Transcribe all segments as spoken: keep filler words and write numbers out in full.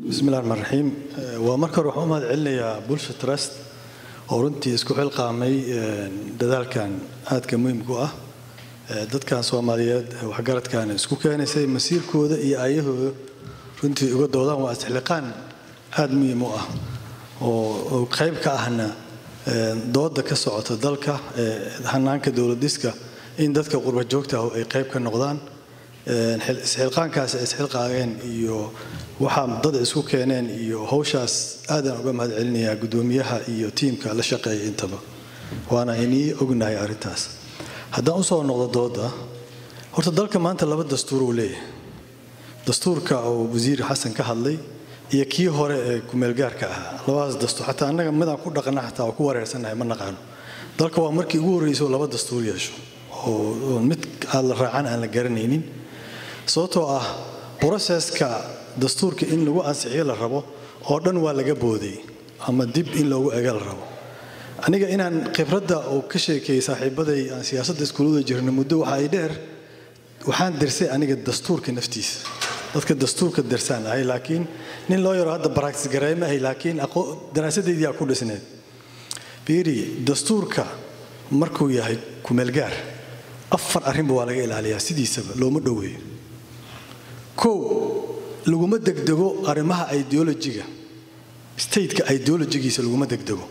بسم الله الرحمن الرحيم ومركز رحمة عليا بولش تراست ورنتي اسكو حلقامي ددال كان هاد كمهم جوا دد كان سوماليات وحجرت كان اسكو كان سي مسير كودا إيه أيه رنتي يقول دودا واسحلقان هاد مهم جوا وقريب كأهنا دودا كسعة دلكا هنان كدولة ديسكا إن دتك قرب جوكته قريب كالنقدان isxilqaan kaas isxilqaayeen iyo waxaan dad isku keeneen iyo hawshaas aadan uga mahad celinayaa gudoomiyaha iyo tiimka la shaqeeyay intaba waana inii ognahay arintaas haddaan u soo noqdo dooda horta dalka maanta laba dastuur uu leeyahay dastuurka oo wasiir xasan ka hadlay iyo kii hore ee ku meel gaarka ah labadaas dastuur xataa annaga midaan ku dhaqanaa xataa ku wareersanahay ma naqaano dalka waa markii ugu horeysay laba dastuur yeesho oo mid aan la raacan aan la garanaynin sababtoo ah processka dastuurka in lagu ansixiyo la rabo oo dhan waa laga booday ama dib in loogu eega la rabo aniga inaan khibradda oo ka sheekay saaxiibaday aan siyaasadda iskuulada jirna muddo waxa ay dheer waxaan dirsay aniga dastuurka naftiisa dadka dastuurka dirsaan ay laakiin nin loo yaro hadda practice gareema ay laakiin daraasadeedii ku dhisneed biiri dastuurka markuu yahay ku meel gaar afar arrin waa laga ilaaliyaa sidiisaba looma dhaweeyo كو لغوما دغدغو ارمها ايديولوجيغا ستيتكا ايديولوجيغيسا لغوما دغدغو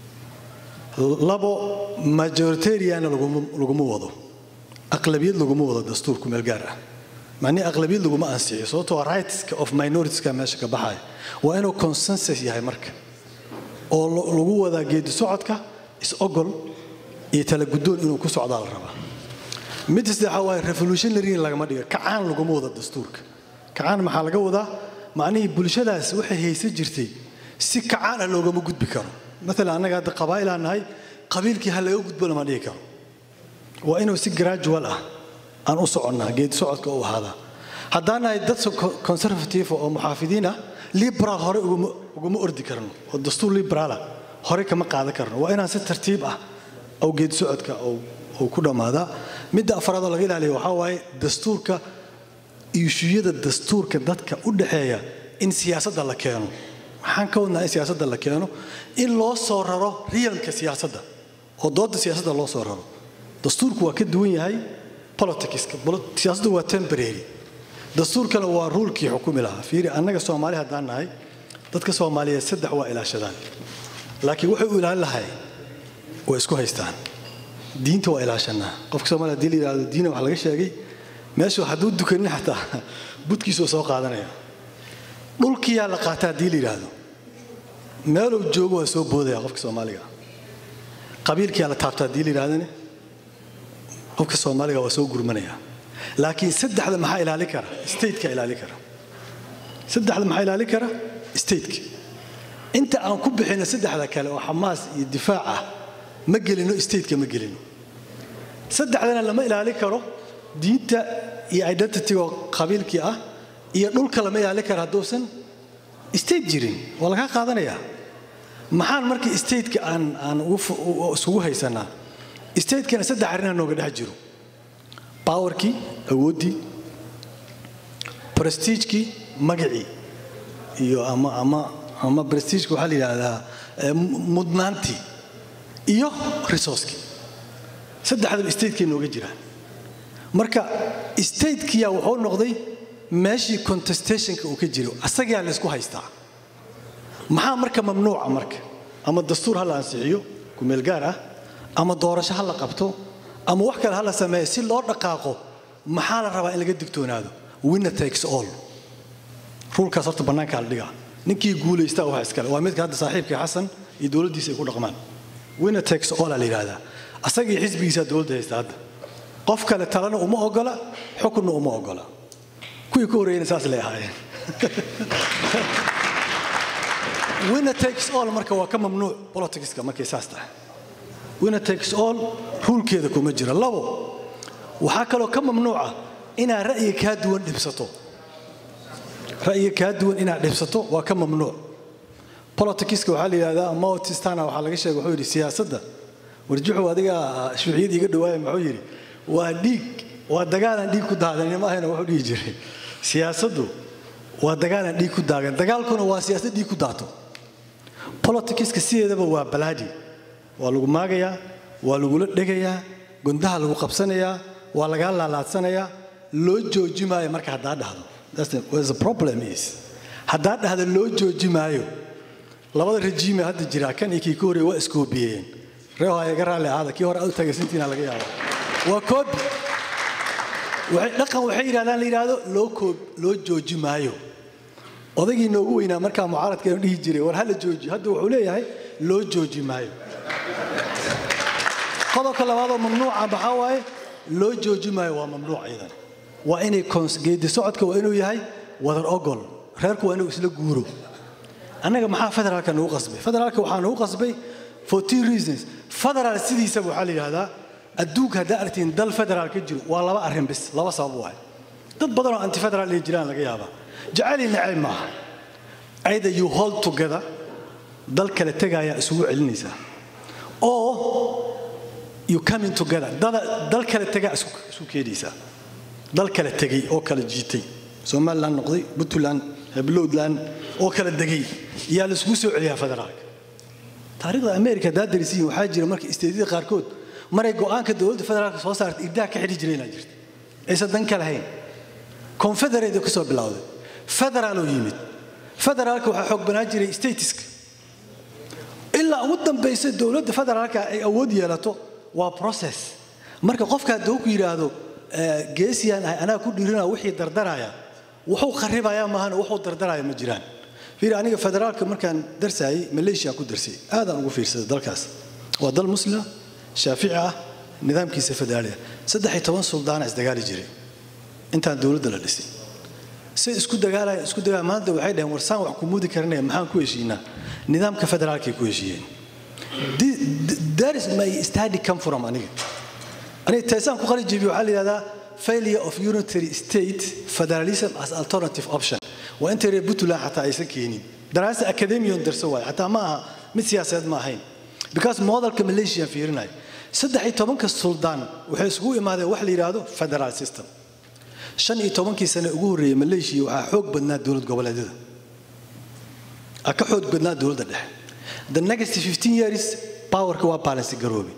لابو ماجوريتيريان لغوما لغوما وادو اغلبيه لغوما وادو دستوركو ميل غار اه معني اغلبيه لغوما انسيو سوتو رايتس اوف ماينورتيز كا ماشا كبخاي وا انو كونسنسس ياهي marka oo lagu wada geed socodka is ogol iyo tala gudoon inuu ku socdo la rabaa mid saddexaad waa revolutionary laga ma dhigo kacaan lagu wada dastuurka kacaan maxaa laga wadaa macnaheedu bulshadaas waxay haysan jirtay si kacaan looga gudbi karo mesela anaga hadda qabaailaanahay qabiilkii hal laga gudbo lama dhigi karo waa inuu si gradual ah aan u soconnaa geed socodka oo ahada haddana ay dad conservative oo muxaafidiin ah liberal hore ugu ordi karno oo dastuur liberal hore kama qaadan karno waa inaan si tartiib ah oo geed socodka oo oo ku dhamaada midda afraad laga ilaaliyo waxa waaye dastuurka iyushiyada dastuurka dadka u dhaxeeya in siyaasadda la keeno waxaan ka wadnaa in siyaasadda la keeno in loo soo raro realka siyaasadda oo dooda siyaasadda loo soo raro dastuurku waa ka duwan yahay politicska siyaasaddu waa temporary dastuurkana waa rulkii xukumi lahaa fiiri annaga Soomaali haddaan nahay dadka Soomaaliyeed saddex waa ilaashadaan laakiin waxay u ilaalin lahayd oo isku haystaan diinta waa ilaashana qofka Soomaaliyeed diin ilaaliyo diin wax laga sheegay meesha haduu dukanin xataa budkiisa soo qaadanaya dhulkii la qaataa diin ilaaliyo meel uu joogo waa soo boodaya qofka Soomaaliga qabiilkii la taabtaa diin ilaaliyo qofka Soomaaliga waa soo gurmanaya laakiin saddexda maxaa ilaali kara state-ka ilaali kara saddexda maxaa ilaali kara state-ka inta aan ku bixino saddexda kale oo xamaas iyo difaac ah ما قلنا استيت كما قلنا صدق علينا لما إلى عليك رو دينتا يعدتي وقبيل كيا يقول كلام يا عليك هادوسن استيت جيرين ولا كان قادنا يا محل مركي استيت كأن أن وف سووها يسنا استيت كان صدق علينا نوجد هجرو باور كي أودي برستيج كي مجري يو أما أما أما برستيج كحالي هذا مدمنتي iyo resource saddexda state-kii nooga jiraan marka state-kii wuxuu noqday meeshii contestation-ka uu ka jiro asaga la isku haystaa maxaa marka mamnuuca marka ama dastuur hal ansixiyo ku meel gaar ah ama doorasho hal la qabto ama wax kale hal la sameeyo si loo dhaqaaqo maxaa la rabaa in laga digtoonaado winner takes all rulkaas horta banaanka la dhigaa ninkii guuleystaa waxa iskale waa mid ka hadda saaxiibkii Xasan iyo dawladdiisa ay ku dhaqmaan winner takes all ali raada asagii xisbigiisa dawladda haysta hadda qof kale talana uma ogola xukunna uma ogola kuwii ku horeeyay saas leeyahay winner takes all marka waa ka mamnuuc politicska markay saas tahay winner takes all rulkeeda kuma jira labo waxa kale oo ka mamnuuca ina ra'yi ka duwan dhibsato ra'yi ka duwan ina dhibsato waa ka mamnuuc politics waxa la yiraahdaa ama tistana waxa laga sheegay wuxuu yiri siyaasadda warjuxu adiga shuuciyad iga dhawaay muxuu yiri waa dhiig waa dagaal aan dhiig ku daadanay ma ahayna wuxuu dhigi jiray siyaasaddu ودجال دي كود داعن دجال كونه واسياسة دي كود داتو politics كسيه ده بوا بلادي والو ماجيا والو قلت دقيا قندها لو قبسنايا ولا قال لا لا سنايا لو جو جماعي مركز هذا هذا that's the what the problem is هذا هذا لو جو جماعي لبعض الرجيم هذا الجرا كان يكيكوري واسكوبيين رواية قرأ لي هذا كي ورا أول تجسنتين على جياه وكود ونقم وحير هذا اللي هذا لو كوب لو جو جماعي وذاكي نوعينا مركز معارض كانوا يجري ورهلا جوجي هذا وحوليه هاي لو جو جماعي قضاء كل هذا ممنوع بحواي لو جو جماعي وممنوع أيضا وإني كونس جدي سعدك وإنه يهاي وذر أقول غيرك وإنه يسلك جورو أنا جماعة فدرال كانوا قصبي فدرال كوحانوا قصبي for two reasons فدرال سيدي سبوا حالي هذا الدوق هذا أرتين دل فدرال كجرو والله ما أرهم بس لا وصابوه ضد بدروا أنت فدرال اللي جيران لقيابه جعلي نعيم معه either you hold together دل كلا تجايا أسبوع النساء or you coming together دل دل كلا تجا أسوق أسوق كيديسا دل كلا تجي أو كلا جيتي سوما لان نقضي بتولان بلود لان أو كلا دقي يا الأسبوع عليها فدراك تاريخ أمريكا ده درسيه وحاجة مرك استديد قاركود مرة يقول كدول فدراك صارت إبداع كحدي جرينا جرت إيش الدن كلا هين confederate كسب بلاود فدرالو يمد فدرالك وحق بناجري ستيتسك إلا ودن بيس الدولة فدرالك أود يلاتو وبروسس مركب قف كدوك يرادو جيسيا أنا كل ديرنا وحي دردرايا وحو خربا يا مهان وحو دردرايا مجران في أنا فدرالك مركان درسي ماليشيا كود درسي هذا هو في سد الكاس وضل مسلم شافعة نظام كيس فدرالية صدق يتوان سلطان أصدقائي جري أنت الدولة دلالسي سي اسكو دغالا اسكو دغا ماده waxay dhayn warsaan wax ku mudi karnay maxaan ku heshiina nidaamka federaalka ku heshiiyeen there is my study come from aniga aniga taysan ku qali jibi waxa la yiraahdaa failure of unitary state federalism as alternative option wa inta reebutula hatta aysan keenin daraasa academic darso way hatta ma mid siyaasadeed ma ahayn because modelka Malaysia fiirinay saddex iyo toban ka suldaan waxay isugu imaadeen wax la yiraahdo federal system shan iyo tobankii sano ugu horeeyay Malaysia waxa xoog badnaa dawlad goboleedyada aka xoog badnaa dawladda dhexe the next fifteen years power ka waa balance garoobi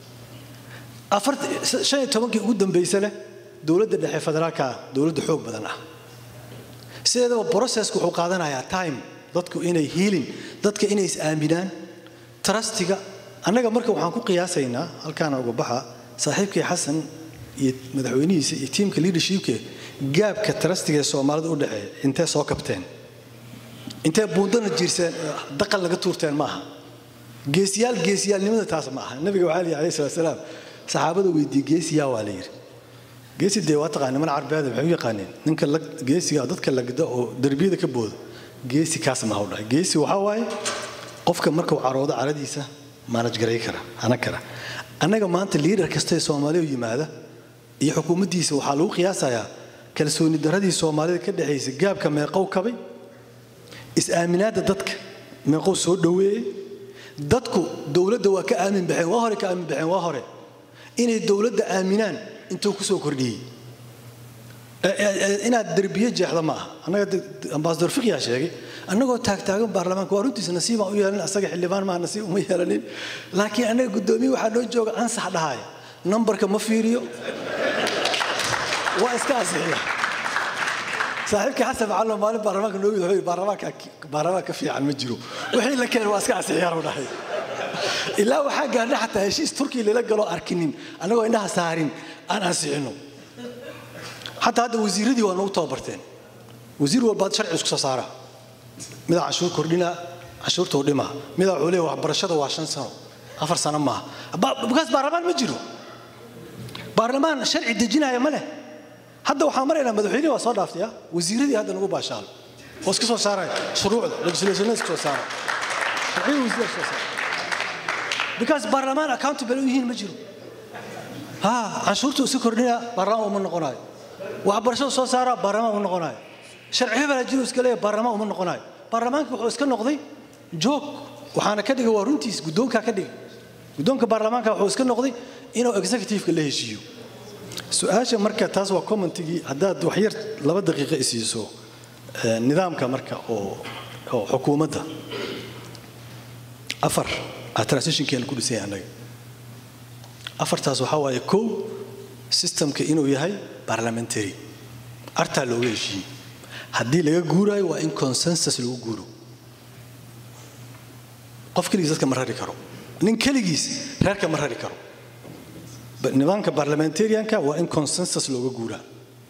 afar shan iyo tobankii ugu dambeysay dawladda dhexe federaalka dawladda xoog badan ah sidoo process-ku wuxuu qaadanayaa time dadku inay healing dadka inay is aaminaan trustiga anaga marka waxaan ku qiyaasaynaa halkaan uga baxa saaxiibkii Xasan madaxweynihiisa iyo teamka leadershipka gaabka trustiga Soomaalida u dhaxay intee soo kabteen intee buundana jirseen daqal laga tuurteen maaha geesiyaal geesiyaalnimada taas maaha nabiga wali alayhi salaam saxaabada weydii geesiyaa waa la yiri geesi de waa taqaan man carbeed waxay u yaqaaneen ninka geesiga dadka lagda oo darbiyada ka boodo geesi kaas ma hawdhay geesi waxa waaye qofka marka uu caroodo caradiisa manage garay kara ana kara anaga maanta leader kasta ee Soomaaliya u yimaada iyo xukuumaddiisa waxa lagu qiyaasayaa kalsooni daradii Soomaalida ka dhaxaysay gaabka meeqow kabay is aaminaada dadka meeqow soo dhaweeyay dadku dawladda waa ka aamin baxeen waa hore ka aamin baxeen waa hore inay dawladda aaminaan intuu ku soo kordhiyay inaad darbiye jeexda ma aha anaga ambassador fiqiya sheegay anagoo taag taagan baarlamaanka waa runtiisa nasiib aan u yeelan asaga xildhibaan ma nasiib uma yeelanin laakiin anaga gudoomiye waxa noo jooga ansax dhahay numberka ma fiiriyo waa iska asixiya saaxiibkii xasan macalin maalin baarlamaanka noo yidhi baarlamaanka baarlamaanka fiican ma jiro wixii la keenay waa iska asixiya u dhahay ilaa waxa gaadhay xataa heshiis Turkiga lala galo arkinin anagoo indhaha saarin aan ansixino حتى هذا وزيردي وأنا وطابرتين وزير والبعض شرعي سكسا صارا ماذا عشور كردنا عشور توديما ماذا عليه وبرشة وعشان سنة أفر سنة ما بقاس برلمان مجرو برلمان شرعي دجينا يا مله حتى وحامرنا لما دحيني وصادفت يا وزيردي هذا نقول باشال وسكسا صارا شروع لجنة سكسا صارا شرعي وزير سكسا صارا بقاس برلمان accountable ويهين مجرو ها عشور تسكرنا برلمان ومن قناي وعبرشة صارا برلمان ومن قناي شرعي بلا جلوس كله برلمان ومن قناي برلمان كحوس كنقضي جوك وحنا كده ورنتيس قدوم كده قدوم كبرلمان كحوس كنقضي إنه executive كله يشيو سؤال مركز تاسوا كومنتي هذا دوحير لبعض دقيقة يسيسو النظام كمركة أو أو حكومة ده أفر الترانسيشن كان كل سنة أنا أفر تاسو حوا يكو سيستم كإنه يهاي برلمانتري أرتا لوجي هدي لقى جورا وإن كونسنسس لو جورو قف كل جزء كمرة ركرو نين كل جزء رك مرة ركرو النظام كبرلمانتري أنك وإن كونسنسس لو جورا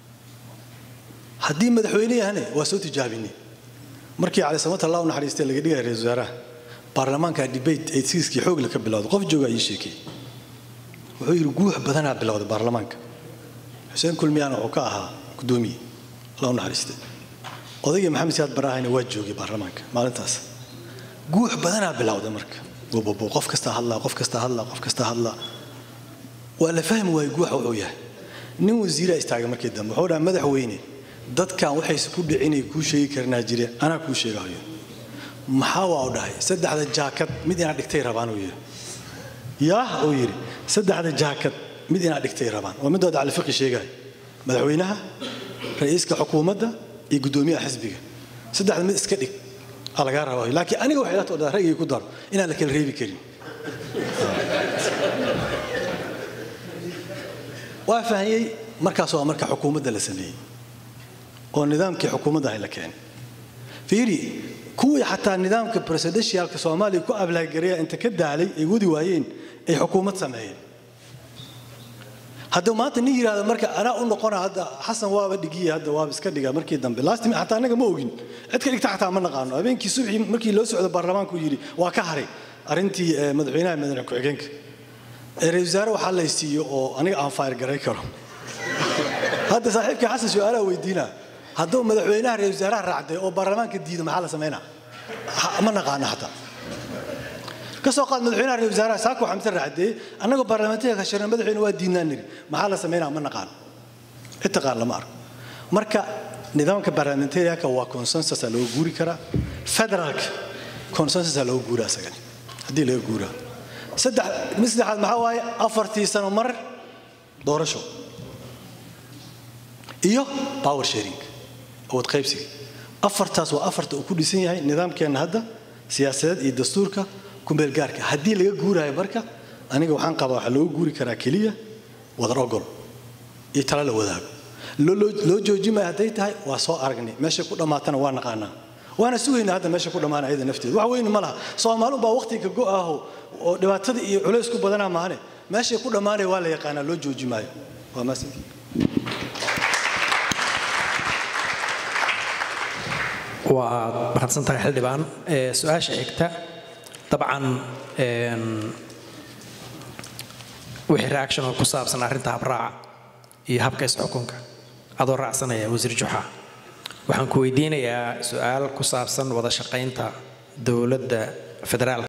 هدي مدحويني هنا وسوت جابيني مركي على سمات الله ونحريستي اللي قديها رئيس برلمان كديبيت إيتسيس كي حوق لك بلاد قف جوجا يشيكي وحير جوح بدنا بلاد برلمان حسين كل ميان عكاها قدومي الله ونحريستي قضية محمد سياد براهين وجهي برلمان ما لنتاس جوح بدنا بلاد مرك وبوبو قف كسته الله قف كسته الله قف كسته الله ولا فهم ويجوح وعياه نو وزير استعجل مركي الدم وحورا مدحويني dad kan waxay isku dhicinay ku sheegi karnaa jire ana ku sheegayo maxaa waa u dhahay saddexda jaakad mid ina dhigtay rabaan uu yiri yaa uu yiri saddexda jaakad mid ina dhigtay rabaan waa mid wada cali fiqi sheegay madaxweynaha ra'iiska xukuumadda iyo gudoomiyaha xisbiga saddexda mid iska dhig alaga rabo laakiin aniga waxay la toodaa ra'yiga ku dar inaan la kala reebi karin waa faahiyay markaas waa marka xukuumadda la sameeyay oo nidaamkii xukuumadda ay la keen fiiri kuwii xataa nidaamka presidentialka Soomaaliya ku ablaagareeya inta ka daalay ay wadi waayeen ay xukuumad sameeyeen hadda maanta nin yiraahdo marka ana u noqon hadda Xasan waaba dhigiyay hadda waaba iska dhiga markii dambe last time xataa anaga ma ogin cid ka dhigta xataa ma naqaano habeenkii subaxii markii loo socdo baarlamaanku yiri waa ka haray arintii madaxweynaha madaxweynaha ku xigeenka ra'iisul wasaare waxa la siiyo oo aniga aan fayr garay karo hadda saaxiibkii Xasan su'aalaha weydiina hadduu madaxweynaha ra'iisul wasaaraha raacday oo baarlamaanka diido maxaa la sameynaa ma naqaan hataa ka soo qaad madaxweynaha ra'iisul wasaaraha saako xamse raacday annaga baarlamaanka ka shirna madaxweynaha waa diidnaa niri maxaa la sameynaa ma naqaan itaqaan lama arko marka nidaamka baarlamaanka waa consensus loo guuri kara federaalka consensus loo guura asagan hadii loo guura saddex mislaxad maxaa waaye afartii sano mar doorasho iyo power sharing أو تقيبسي أفرتاس وأفرت وكل سنة هاي نظام كان هذا سياسات الدستورك كم بالجارك هدي اللي جورا هاي بركة أنا جو حنقبة حلو جوري كراكلية وضرقل يترى له وذاك لو لو لو جوجي ما هديت هاي وصاء أرجني ماشي كل ما تنا وانا قانا وأنا سوي هذا ماشي كل ما أنا أيضا نفتي وعوين مالها صار مالو بوقتي كجو أهو لما تدي علوسكو بدنا معنا ماشي كل ما أنا ولا يقانا لو جوجي ماي وما سنتي وبحثنا تاع حلبان سؤال شيكتا طبعا وحي رياكشن او كسابسن arrinta habraaca iyo habka isxukunka adoo raacsanaya wasiir Juxa waxaan ku weydiinayaa su'aal ku saabsan wada shaqaynta dawladda federaalka